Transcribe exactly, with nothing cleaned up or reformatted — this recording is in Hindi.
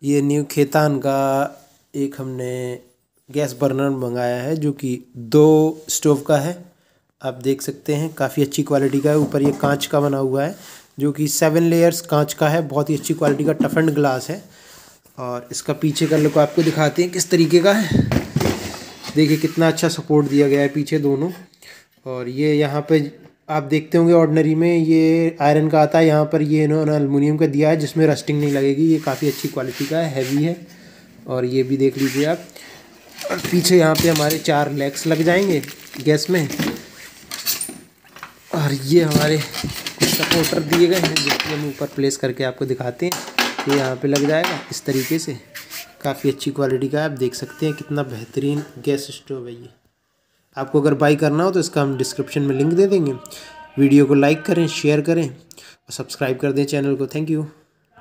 ये न्यू खेतान का एक हमने गैस बर्नर मंगाया है जो कि दो स्टोव का है। आप देख सकते हैं काफ़ी अच्छी क्वालिटी का है। ऊपर ये कांच का बना हुआ है जो कि सेवन लेयर्स कांच का है। बहुत ही अच्छी क्वालिटी का टफ एंड ग्लास है। और इसका पीछे का लुक आपको दिखाते हैं किस तरीके का है। देखिए कितना अच्छा सपोर्ट दिया गया है पीछे दोनों। और ये यहाँ पे आप देखते होंगे ऑर्डिनरी में ये आयरन का आता है, यहाँ पर ये इन्होंने एलुमिनियम का दिया है जिसमें रस्टिंग नहीं लगेगी। ये काफ़ी अच्छी क्वालिटी का है, हैवी है। और ये भी देख लीजिए आप। और पीछे यहाँ पे हमारे चार लेग्स लग जाएंगे गैस में। और ये हमारे कुछ सपोर्टर दिए गए हैं जिसको हम ऊपर प्लेस करके आपको दिखाते हैं। ये यहाँ पे लग जाएगा इस तरीके से। काफ़ी अच्छी क्वालिटी का है। आप देख सकते हैं कितना बेहतरीन गैस स्टोव है ये। आपको अगर बाई करना हो तो इसका हम डिस्क्रिप्शन में लिंक दे देंगे। वीडियो को लाइक करें, शेयर करें और सब्सक्राइब कर दें चैनल को। Thank you.